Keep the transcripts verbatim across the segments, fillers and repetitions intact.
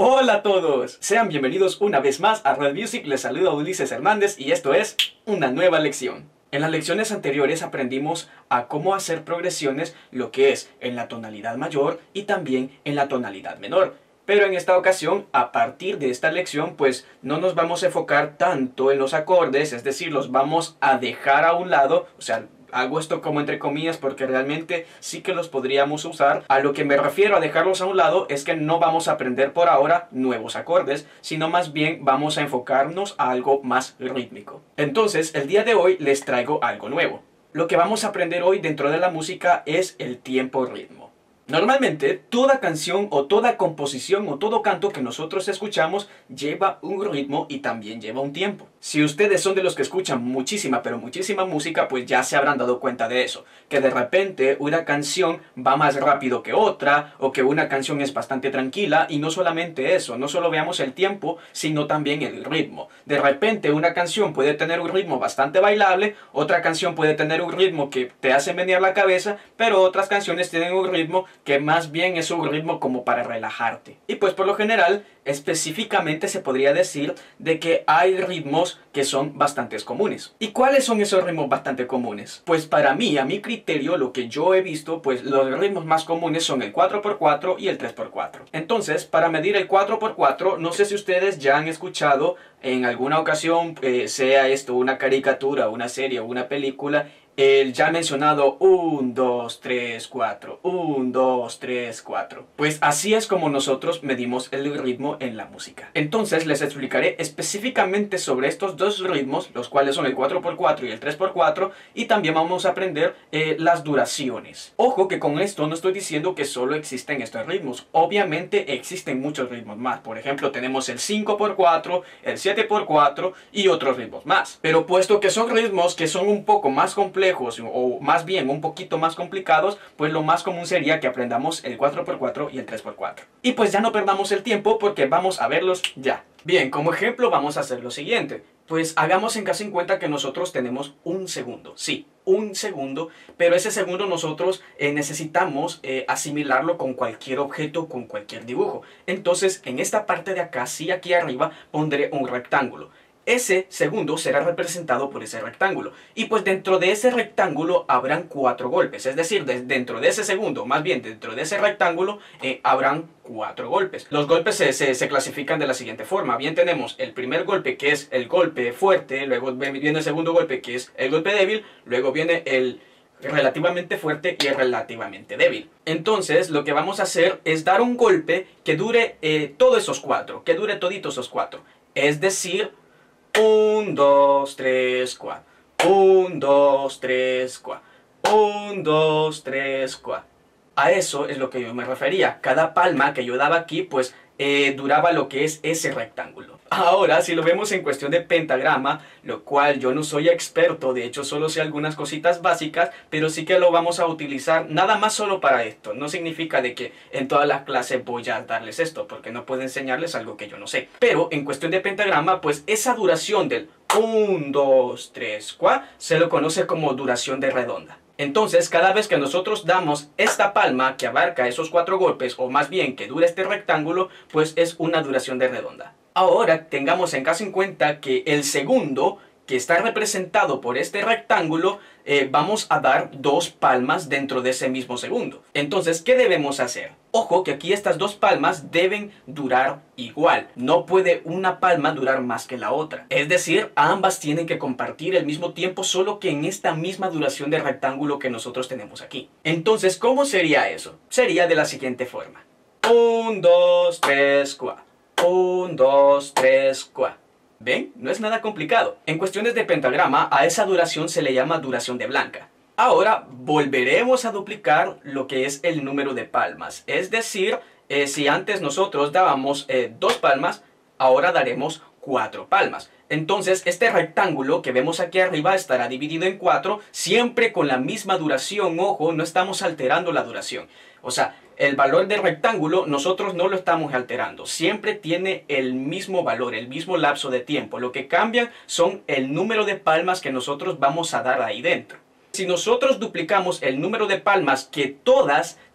Hola a todos, sean bienvenidos una vez más a Red Music. Les saluda Ulises Hernández y esto es una nueva lección. En las lecciones anteriores aprendimos a cómo hacer progresiones, lo que es en la tonalidad mayor y también en la tonalidad menor. Pero en esta ocasión, a partir de esta lección, pues no nos vamos a enfocar tanto en los acordes, es decir, los vamos a dejar a un lado, o sea, hago esto como entre comillas porque realmente sí que los podríamos usar. A lo que me refiero a dejarlos a un lado es que no vamos a aprender por ahora nuevos acordes, sino más bien vamos a enfocarnos a algo más rítmico. Entonces, el día de hoy les traigo algo nuevo. Lo que vamos a aprender hoy dentro de la música es el tiempo-ritmo. Normalmente, toda canción o toda composición o todo canto que nosotros escuchamos lleva un ritmo y también lleva un tiempo. Si ustedes son de los que escuchan muchísima, pero muchísima música, pues ya se habrán dado cuenta de eso. Que de repente una canción va más rápido que otra, o que una canción es bastante tranquila, y no solamente eso, no solo veamos el tiempo, sino también el ritmo. De repente una canción puede tener un ritmo bastante bailable, otra canción puede tener un ritmo que te hace menear la cabeza, pero otras canciones tienen un ritmo que más bien es un ritmo como para relajarte. Y pues por lo general, específicamente se podría decir de que hay ritmos que son bastante comunes. ¿Y cuáles son esos ritmos bastante comunes? Pues para mí, a mi criterio, lo que yo he visto, pues los ritmos más comunes son el cuatro por cuatro y el tres por cuatro. Entonces, para medir el cuatro por cuatro, no sé si ustedes ya han escuchado en alguna ocasión, eh, sea esto una caricatura, una serie o una película, el ya mencionado uno, dos, tres, cuatro, uno, dos, tres, cuatro. Pues así es como nosotros medimos el ritmo en la música. Entonces les explicaré específicamente sobre estos dos ritmos, los cuales son el cuatro por cuatro y el tres por cuatro, y también vamos a aprender eh, las duraciones. Ojo que con esto no estoy diciendo que solo existen estos ritmos. Obviamente existen muchos ritmos más. Por ejemplo, tenemos el cinco por cuatro, el siete por cuatro y otros ritmos más. Pero puesto que son ritmos que son un poco más complejos, o más bien un poquito más complicados, pues lo más común sería que aprendamos el cuatro por cuatro y el tres por cuatro. Y pues ya no perdamos el tiempo porque vamos a verlos ya. Bien, como ejemplo vamos a hacer lo siguiente. Pues hagamos en caso en cuenta que nosotros tenemos un segundo. Sí, un segundo, pero ese segundo nosotros eh, necesitamos eh, asimilarlo con cualquier objeto, con cualquier dibujo. Entonces en esta parte de acá, sí, aquí arriba, pondré un rectángulo. Ese segundo será representado por ese rectángulo. Y pues dentro de ese rectángulo habrán cuatro golpes. Es decir, de, dentro de ese segundo, más bien dentro de ese rectángulo, eh, habrán cuatro golpes. Los golpes se, se, se clasifican de la siguiente forma. Bien, tenemos el primer golpe, que es el golpe fuerte. Luego viene el segundo golpe, que es el golpe débil. Luego viene el relativamente fuerte y el relativamente débil. Entonces lo que vamos a hacer es dar un golpe que dure eh, todos esos cuatro. Que dure toditos esos cuatro. Es decir, uno, dos, tres, cuatro. uno, dos, tres, cuatro. uno, dos, tres, cuatro. A eso es lo que yo me refería. Cada palma que yo daba aquí, pues eh, duraba lo que es ese rectángulo. Ahora, si lo vemos en cuestión de pentagrama, lo cual yo no soy experto, de hecho solo sé algunas cositas básicas, pero sí que lo vamos a utilizar nada más solo para esto. No significa de que en todas las clases voy a darles esto, porque no puedo enseñarles algo que yo no sé. Pero en cuestión de pentagrama, pues esa duración del uno, dos, tres, cuatro se lo conoce como duración de redonda. Entonces, cada vez que nosotros damos esta palma que abarca esos cuatro golpes, o más bien que dura este rectángulo, pues es una duración de redonda. Ahora, tengamos en caso en cuenta que el segundo, que está representado por este rectángulo, eh, vamos a dar dos palmas dentro de ese mismo segundo. Entonces, ¿qué debemos hacer? Ojo que aquí estas dos palmas deben durar igual. No puede una palma durar más que la otra. Es decir, ambas tienen que compartir el mismo tiempo, solo que en esta misma duración de rectángulo que nosotros tenemos aquí. Entonces, ¿cómo sería eso? Sería de la siguiente forma. uno, dos, tres, cuatro. uno, dos, tres, cuatro. ¿Ven? No es nada complicado. En cuestiones de pentagrama, a esa duración se le llama duración de blanca. Ahora volveremos a duplicar lo que es el número de palmas. Es decir, eh, si antes nosotros dábamos eh, dos palmas, ahora daremos cuatro palmas. Entonces este rectángulo que vemos aquí arriba estará dividido en cuatro, siempre con la misma duración. Ojo, no estamos alterando la duración. O sea, el valor del rectángulo nosotros no lo estamos alterando. Siempre tiene el mismo valor, el mismo lapso de tiempo. Lo que cambia son el número de palmas que nosotros vamos a dar ahí dentro. Si nosotros duplicamos el número de palmas que todas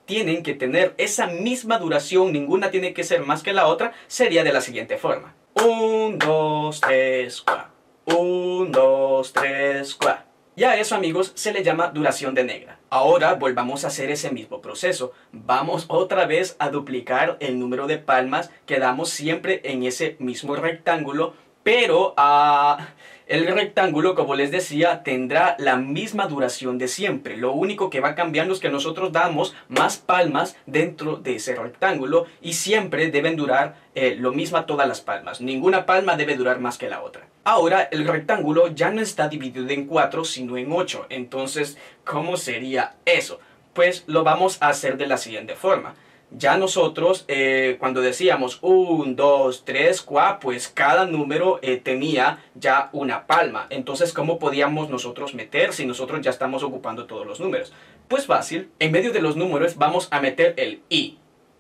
tienen que tener esa misma duración, ninguna tiene que ser más que la otra, sería de la siguiente forma. uno, dos, tres, cuatro. uno, dos, tres, cuatro. Y a eso, amigos, se le llama duración de negra. Ahora volvamos a hacer ese mismo proceso. Vamos otra vez a duplicar el número de palmas que damos siempre en ese mismo rectángulo, pero uh, el rectángulo, como les decía, tendrá la misma duración de siempre. Lo único que va cambiando es que nosotros damos más palmas dentro de ese rectángulo y siempre deben durar eh, lo mismo todas las palmas. Ninguna palma debe durar más que la otra. Ahora el rectángulo ya no está dividido en cuatro, sino en ocho. Entonces, ¿cómo sería eso? Pues lo vamos a hacer de la siguiente forma. Ya nosotros, eh, cuando decíamos uno, dos, tres, cuatro, pues cada número eh, tenía ya una palma. Entonces, ¿cómo podíamos nosotros meter si nosotros ya estamos ocupando todos los números? Pues fácil, en medio de los números vamos a meter el i,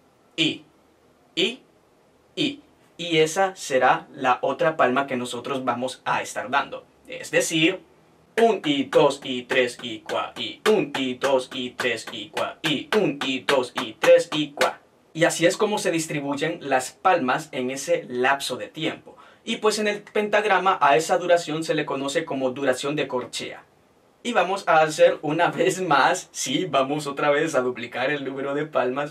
i, i, i. Y esa será la otra palma que nosotros vamos a estar dando. Es decir, uno, y dos, y tres, y cuatro, y uno, y dos, y tres, y cuatro, y uno, y dos, y tres, y cuatro. Y así es como se distribuyen las palmas en ese lapso de tiempo. Y pues en el pentagrama a esa duración se le conoce como duración de corchea. Y vamos a hacer una vez más, sí, vamos otra vez a duplicar el número de palmas.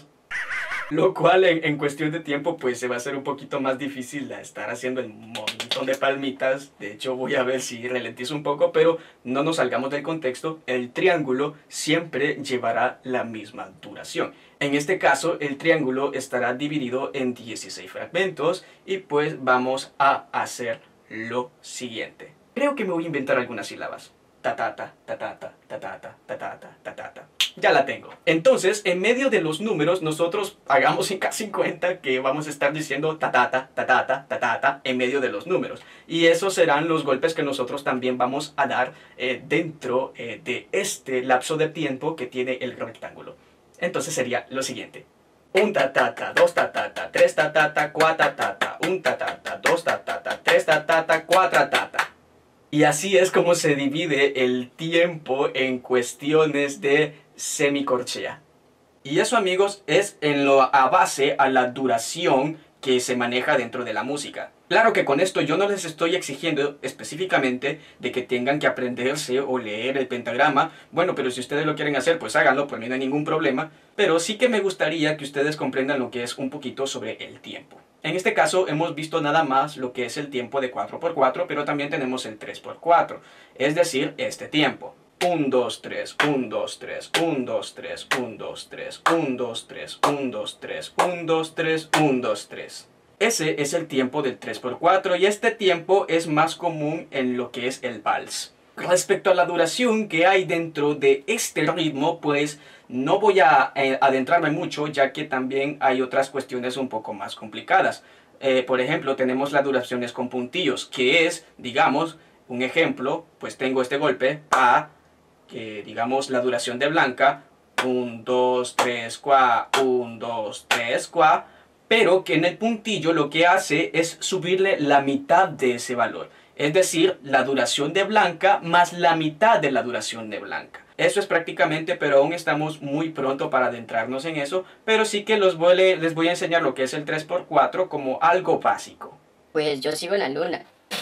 Lo cual en, en cuestión de tiempo pues se va a hacer un poquito más difícil a estar haciendo el montón de palmitas. De hecho voy a ver si ralentizo un poco, pero no nos salgamos del contexto. El triángulo siempre llevará la misma duración. En este caso el triángulo estará dividido en dieciséis fragmentos y pues vamos a hacer lo siguiente. Creo que me voy a inventar algunas sílabas. Tatata, tatata, tatata, tatata, tatata. Ya la tengo. Entonces, en medio de los números, nosotros hagamos en casi cuenta que vamos a estar diciendo tatata, tatata, tatata en medio de los números. Y esos serán los golpes que nosotros también vamos a dar eh, dentro eh, de este lapso de tiempo que tiene el rectángulo. Entonces sería lo siguiente. Un tatata, dos tatata, tres tatata, cuatro tatata, un tatata, dos tatata, tres tatata, cuatro tatata. Y así es como se divide el tiempo en cuestiones de semicorchea. Y eso, amigos, es en lo a base a la duración que se maneja dentro de la música. Claro que con esto yo no les estoy exigiendo específicamente de que tengan que aprenderse o leer el pentagrama. Bueno, pero si ustedes lo quieren hacer, pues háganlo, por mí no hay ningún problema. Pero sí que me gustaría que ustedes comprendan lo que es un poquito sobre el tiempo. En este caso hemos visto nada más lo que es el tiempo de cuatro por cuatro, pero también tenemos el tres por cuatro, es decir, este tiempo. uno, dos, tres, uno, dos, tres, uno, dos, tres, uno, dos, tres, uno, dos, tres, uno, dos, tres, uno, dos, tres, uno, dos, tres. Ese es el tiempo del tres por cuatro y este tiempo es más común en lo que es el vals. Respecto a la duración que hay dentro de este ritmo, pues no voy a eh, adentrarme mucho, ya que también hay otras cuestiones un poco más complicadas. Eh, por ejemplo, tenemos las duraciones con puntillos, que es, digamos, un ejemplo, pues tengo este golpe, A, que digamos la duración de blanca, uno, dos, tres, cuatro, uno, dos, tres, cuatro, pero que en el puntillo lo que hace es subirle la mitad de ese valor. Es decir, la duración de blanca más la mitad de la duración de blanca. Eso es prácticamente, pero aún estamos muy pronto para adentrarnos en eso. Pero sí que los voy, les voy a enseñar lo que es el tres por cuatro como algo básico. Pues yo sigo en la luna.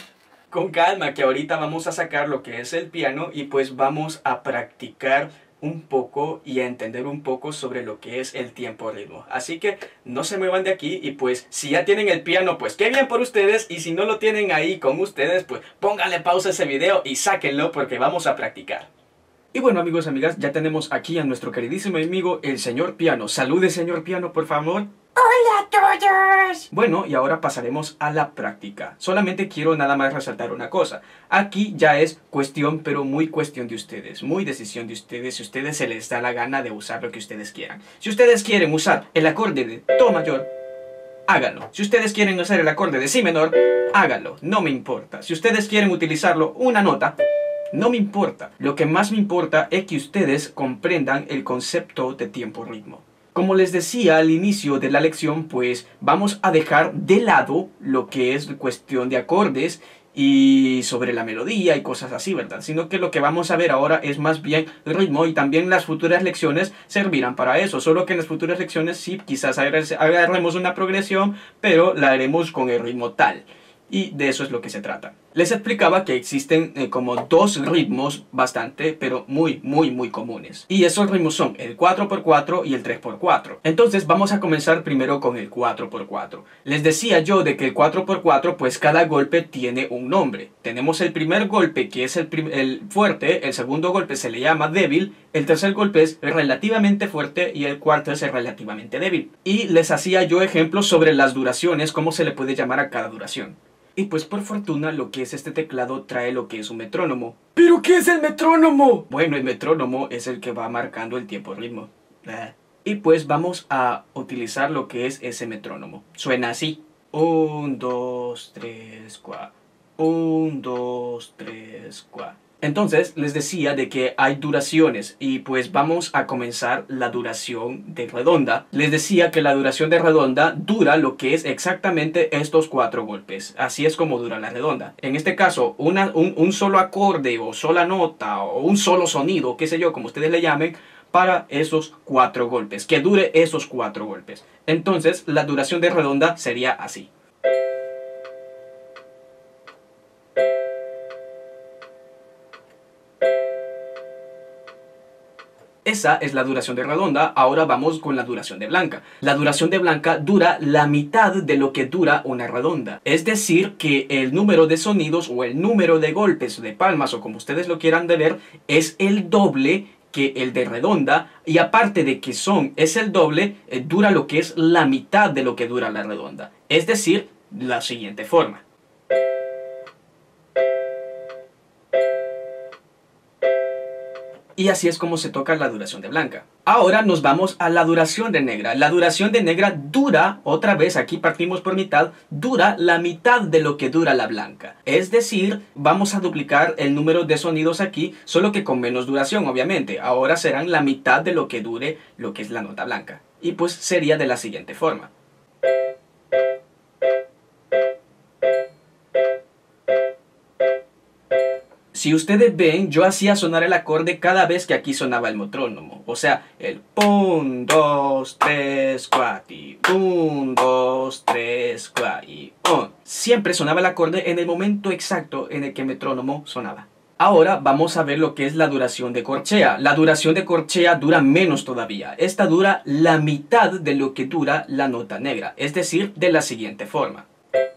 Con calma, que ahorita vamos a sacar lo que es el piano y pues vamos a practicar un poco y a entender un poco sobre lo que es el tiempo ritmo. Así que no se muevan de aquí y pues si ya tienen el piano, pues qué bien por ustedes, y si no lo tienen ahí con ustedes, pues pónganle pausa a ese video y sáquenlo porque vamos a practicar. Y bueno, amigos y amigas, ya tenemos aquí a nuestro queridísimo amigo el señor Piano. Salude, señor Piano, por favor. ¡Hola a todos! Bueno, y ahora pasaremos a la práctica. Solamente quiero nada más resaltar una cosa. Aquí ya es cuestión, pero muy cuestión de ustedes. Muy decisión de ustedes. Si a ustedes se les da la gana de usar lo que ustedes quieran. Si ustedes quieren usar el acorde de Do mayor, háganlo. Si ustedes quieren usar el acorde de Si menor, háganlo. No me importa. Si ustedes quieren utilizarlo una nota, no me importa. Lo que más me importa es que ustedes comprendan el concepto de tiempo-ritmo. Como les decía al inicio de la lección, pues vamos a dejar de lado lo que es cuestión de acordes y sobre la melodía y cosas así, ¿verdad? Sino que lo que vamos a ver ahora es más bien ritmo, y también las futuras lecciones servirán para eso, solo que en las futuras lecciones sí quizás agarremos una progresión, pero la haremos con el ritmo tal. Y de eso es lo que se trata. Les explicaba que existen eh, como dos ritmos bastante, pero muy, muy, muy comunes. Y esos ritmos son el cuatro por cuatro y el tres por cuatro. Entonces vamos a comenzar primero con el cuatro por cuatro. Les decía yo de que el cuatro por cuatro, pues cada golpe tiene un nombre. Tenemos el primer golpe, que es el, el fuerte, el segundo golpe se le llama débil, el tercer golpe es relativamente fuerte y el cuarto es relativamente débil. Y les hacía yo ejemplos sobre las duraciones, cómo se le puede llamar a cada duración. Y pues por fortuna lo que es este teclado trae lo que es un metrónomo. ¿Pero qué es el metrónomo? Bueno, el metrónomo es el que va marcando el tiempo-ritmo. Y pues vamos a utilizar lo que es ese metrónomo. Suena así. Un, dos, tres, cuatro. Un, dos, tres, cuatro. Entonces les decía de que hay duraciones y pues vamos a comenzar la duración de redonda. Les decía que la duración de redonda dura lo que es exactamente estos cuatro golpes. Así es como dura la redonda. En este caso, una, un, un solo acorde o sola nota o un solo sonido, qué sé yo, como ustedes le llamen, para esos cuatro golpes. Que dure esos cuatro golpes. Entonces la duración de redonda sería así. Esa es la duración de redonda. Ahora vamos con la duración de blanca. La duración de blanca dura la mitad de lo que dura una redonda. Es decir, que el número de sonidos o el número de golpes de palmas, o como ustedes lo quieran de ver, es el doble que el de redonda. Y aparte de que son, es el doble, eh, dura lo que es la mitad de lo que dura la redonda. Es decir, la siguiente forma. Y así es como se toca la duración de blanca. Ahora nos vamos a la duración de negra. La duración de negra dura, otra vez aquí partimos por mitad, dura la mitad de lo que dura la blanca. Es decir, vamos a duplicar el número de sonidos aquí, solo que con menos duración, obviamente. Ahora serán la mitad de lo que dure lo que es la nota blanca. Y pues sería de la siguiente forma. Si ustedes ven, yo hacía sonar el acorde cada vez que aquí sonaba el metrónomo. O sea, el un, dos, tres, cuatro y un, dos, tres, cuatro y un. Siempre sonaba el acorde en el momento exacto en el que el metrónomo sonaba. Ahora vamos a ver lo que es la duración de corchea. La duración de corchea dura menos todavía. Esta dura la mitad de lo que dura la nota negra. Es decir, de la siguiente forma.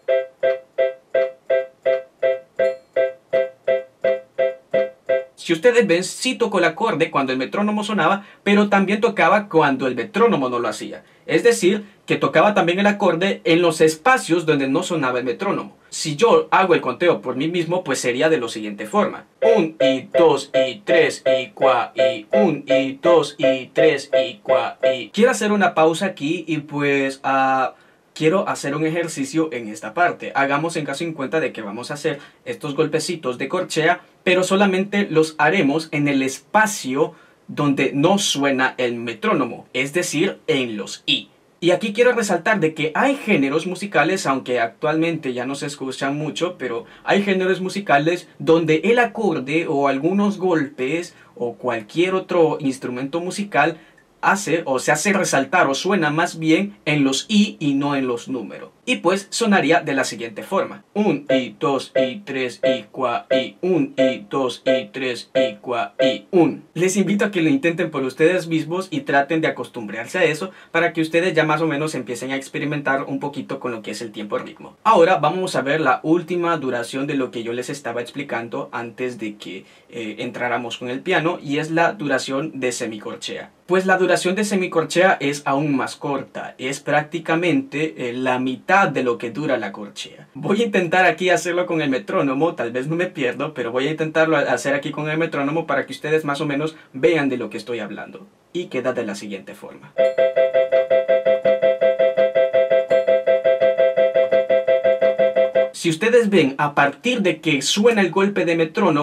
Si ustedes ven, sí tocó el acorde cuando el metrónomo sonaba, pero también tocaba cuando el metrónomo no lo hacía. Es decir, que tocaba también el acorde en los espacios donde no sonaba el metrónomo. Si yo hago el conteo por mí mismo, pues sería de la siguiente forma. Un y dos y tres y cua y un y dos y tres y cua y... Quiero hacer una pausa aquí y pues... Uh, quiero hacer un ejercicio en esta parte. Hagamos en caso en cuenta de que vamos a hacer estos golpecitos de corchea, pero solamente los haremos en el espacio donde no suena el metrónomo, es decir, en los i. Y aquí quiero resaltar de que hay géneros musicales, aunque actualmente ya no se escuchan mucho, pero hay géneros musicales donde el acorde o algunos golpes o cualquier otro instrumento musical hace o se hace resaltar o suena más bien en los i y no en los números. Y pues sonaría de la siguiente forma. Un y dos y tres y cua y un y dos y tres y cua y un. Les invito a que lo intenten por ustedes mismos y traten de acostumbrarse a eso para que ustedes ya más o menos empiecen a experimentar un poquito con lo que es el tiempo-ritmo. Ahora vamos a ver la última duración de lo que yo les estaba explicando antes de que eh, entráramos con el piano, y es la duración de semicorchea. Pues la duración de semicorchea es aún más corta, es prácticamente eh, la mitad de lo que dura la corchea. Voy a intentar aquí hacerlo con el metrónomo, tal vez no me pierdo, pero voy a intentarlo hacer aquí con el metrónomo para que ustedes más o menos vean de lo que estoy hablando. Y queda de la siguiente forma. Si ustedes ven, a partir de que suena el golpe de metrónomo,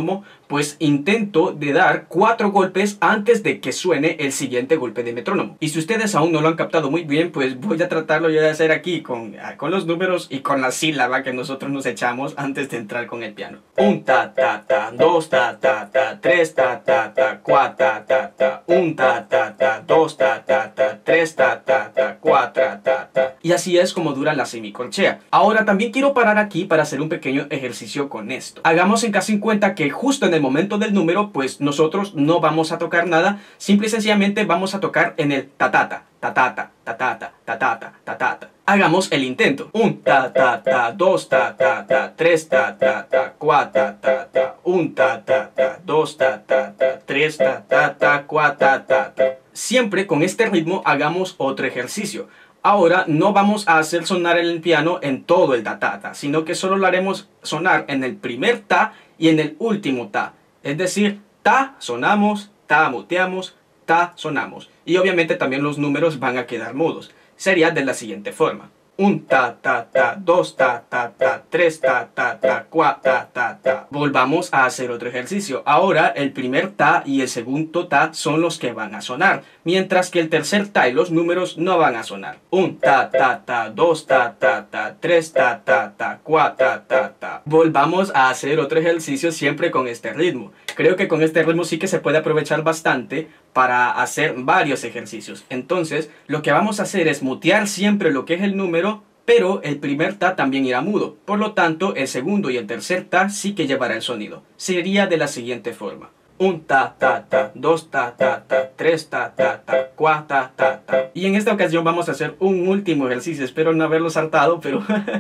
pues intento de dar cuatro golpes antes de que suene el siguiente golpe de metrónomo. Y si ustedes aún no lo han captado muy bien, pues voy a tratarlo yo de hacer aquí con, con los números y con la sílaba que nosotros nos echamos antes de entrar con el piano. Un ta ta ta, dos ta ta ta, tres ta ta ta, cuatro ta ta ta, un ta ta ta, dos ta ta ta, tres ta ta ta, cuatro ta ta. Y así es como dura la semicorchea. Ahora también quiero parar aquí para hacer un pequeño ejercicio con esto. Hagamos en caso en cuenta que justo en el momento del número, pues nosotros no vamos a tocar nada, simple y sencillamente vamos a tocar en el tatata, tatata, tatata, tatata, tatata. Hagamos el intento. Un ta ta ta, dos ta ta ta, tres ta ta ta, cuatro ta ta ta, un ta ta ta, dos ta ta ta, tres ta ta ta, cuatro ta ta ta. Siempre con este ritmo hagamos otro ejercicio. Ahora no vamos a hacer sonar el piano en todo el ta-ta-ta, sino que solo lo haremos sonar en el primer ta y en el último ta. Es decir, ta sonamos, ta muteamos, ta sonamos. Y obviamente también los números van a quedar mudos. Sería de la siguiente forma. Un ta ta ta, dos ta ta ta, tres ta ta ta, cuatro ta ta ta. Volvamos a hacer otro ejercicio. Ahora el primer ta y el segundo ta son los que van a sonar, mientras que el tercer ta y los números no van a sonar. Un ta ta ta, dos ta ta ta, tres ta ta ta, cuatro ta ta ta. Volvamos a hacer otro ejercicio siempre con este ritmo. Creo que con este ritmo sí que se puede aprovechar bastante para hacer varios ejercicios. Entonces, lo que vamos a hacer es mutear siempre lo que es el número, pero el primer ta también irá mudo. Por lo tanto, el segundo y el tercer ta sí que llevará el sonido. Sería de la siguiente forma. Un ta ta ta, dos ta ta ta, tres ta ta ta, cuatro ta ta ta. Y en esta ocasión vamos a hacer un último ejercicio. Espero no haberlo saltado, pero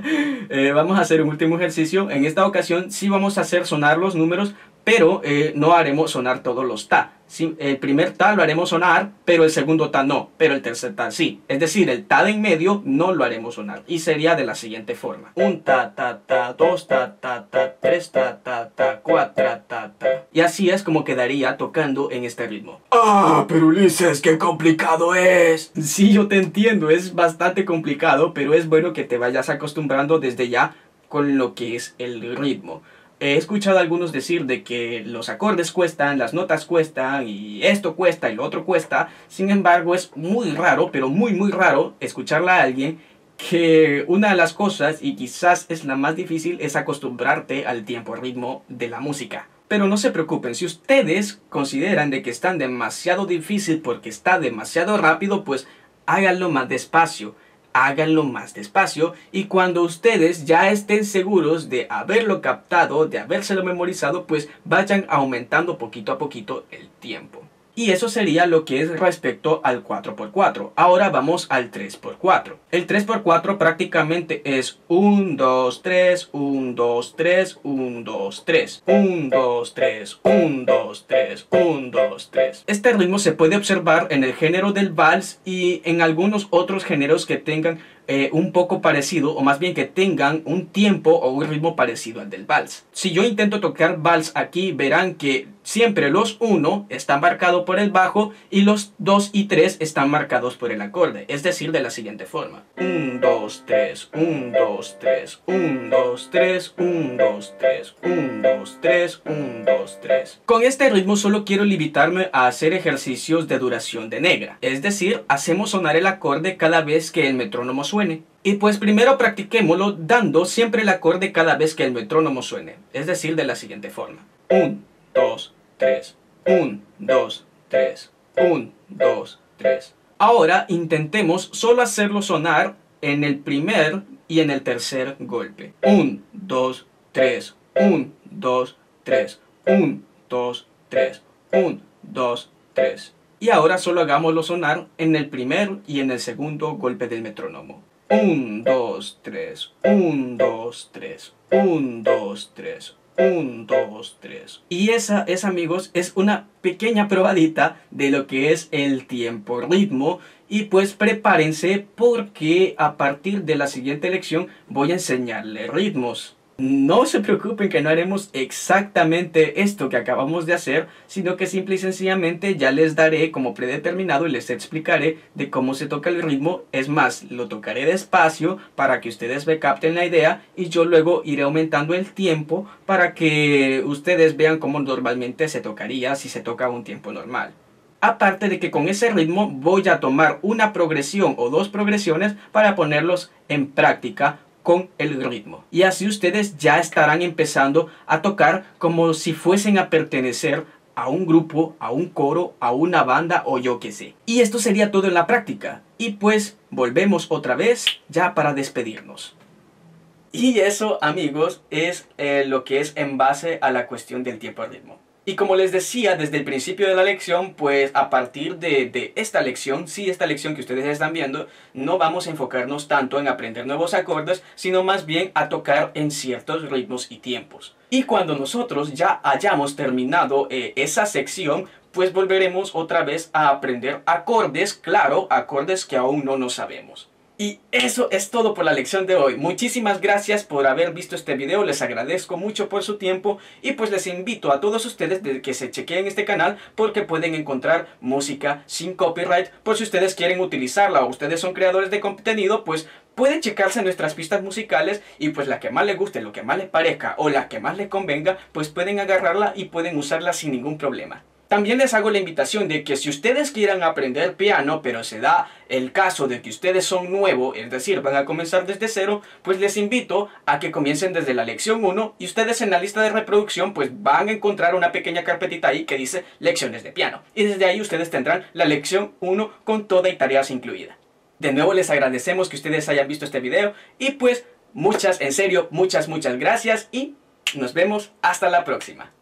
eh, vamos a hacer un último ejercicio. En esta ocasión sí vamos a hacer sonar los números, pero eh, no haremos sonar todos los ta. Sí, el primer ta lo haremos sonar, pero el segundo ta no, pero el tercer ta sí. Es decir, el ta de en medio no lo haremos sonar. Y sería de la siguiente forma. Un ta ta ta, dos ta ta ta, tres ta ta ta, cuatro ta ta. Y así es como quedaría tocando en este ritmo. ¡Ah, pero Ulises, qué complicado es! Sí, yo te entiendo, es bastante complicado, pero es bueno que te vayas acostumbrando desde ya con lo que es el ritmo. He escuchado a algunos decir de que los acordes cuestan, las notas cuestan, y esto cuesta y lo otro cuesta. Sin embargo, es muy raro, pero muy muy raro, escucharle a alguien que una de las cosas, y quizás es la más difícil, es acostumbrarte al tiempo ritmo de la música. Pero no se preocupen, si ustedes consideran de que están demasiado difícil porque está demasiado rápido, pues háganlo más despacio. Háganlo más despacio y cuando ustedes ya estén seguros de haberlo captado, de habérselo memorizado, pues vayan aumentando poquito a poquito el tiempo. Y eso sería lo que es respecto al cuatro por cuatro. Ahora vamos al tres por cuatro. El tres por cuatro prácticamente es uno, dos, tres, uno, dos, tres, uno, dos, tres, uno, dos, tres, uno, dos, tres, uno, dos, tres. Este ritmo se puede observar en el género del vals y en algunos otros géneros que tengan Eh, un poco parecido, o más bien que tengan un tiempo o un ritmo parecido al del vals. Si yo intento tocar vals aquí, verán que siempre los uno están marcados por el bajo y los dos y tres están marcados por el acorde, es decir, de la siguiente forma. uno, dos, tres, uno, dos, tres, uno, dos, tres, uno, dos, tres, uno, dos, tres, uno, dos, tres. Con este ritmo solo quiero limitarme a hacer ejercicios de duración de negra, es decir, hacemos sonar el acorde cada vez que el metrónomo suena. Y pues primero practiquémoslo dando siempre el acorde cada vez que el metrónomo suene, es decir, de la siguiente forma. uno, dos, tres, uno, dos, tres, uno, dos, tres. Ahora intentemos solo hacerlo sonar en el primer y en el tercer golpe. uno, dos, tres, uno, dos, tres, uno, dos, tres, uno, dos, tres. Y ahora solo hagámoslo sonar en el primer y en el segundo golpe del metrónomo. uno, dos, tres, uno, dos, tres, uno, dos, tres, uno, dos, tres. Y esa es, amigos, es una pequeña probadita de lo que es el tiempo ritmo. Y pues prepárense porque a partir de la siguiente lección voy a enseñarle ritmos. No se preocupen que no haremos exactamente esto que acabamos de hacer, sino que simple y sencillamente ya les daré como predeterminado y les explicaré de cómo se toca el ritmo. Es más, lo tocaré despacio para que ustedes me capten la idea y yo luego iré aumentando el tiempo para que ustedes vean cómo normalmente se tocaría si se toca a un tiempo normal. Aparte de que con ese ritmo voy a tomar una progresión o dos progresiones para ponerlos en práctica con el ritmo. Y así ustedes ya estarán empezando a tocar como si fuesen a pertenecer a un grupo, a un coro, a una banda o yo qué sé. Y esto sería todo en la práctica. Y pues volvemos otra vez ya para despedirnos. Y eso, amigos, es eh, lo que es en base a la cuestión del tiempo al ritmo. Y como les decía desde el principio de la lección, pues a partir de, de esta lección, sí, esta lección que ustedes están viendo, no vamos a enfocarnos tanto en aprender nuevos acordes, sino más bien a tocar en ciertos ritmos y tiempos. Y cuando nosotros ya hayamos terminado eh, esa sección, pues volveremos otra vez a aprender acordes, claro, acordes que aún no nos sabemos. Y eso es todo por la lección de hoy. Muchísimas gracias por haber visto este video, les agradezco mucho por su tiempo y pues les invito a todos ustedes de que se chequeen este canal porque pueden encontrar música sin copyright por si ustedes quieren utilizarla o ustedes son creadores de contenido, pues pueden checarse nuestras pistas musicales y pues la que más les guste, lo que más les parezca o la que más les convenga, pues pueden agarrarla y pueden usarla sin ningún problema. También les hago la invitación de que si ustedes quieran aprender piano, pero se da el caso de que ustedes son nuevos, es decir, van a comenzar desde cero, pues les invito a que comiencen desde la lección uno y ustedes en la lista de reproducción pues van a encontrar una pequeña carpetita ahí que dice lecciones de piano. Y desde ahí ustedes tendrán la lección uno con toda y tareas incluidas. De nuevo les agradecemos que ustedes hayan visto este video y pues muchas, en serio, muchas, muchas gracias y nos vemos hasta la próxima.